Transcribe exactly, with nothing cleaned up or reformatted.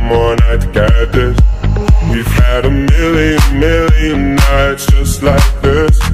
more night to get this. We've had a million, million nights just like this.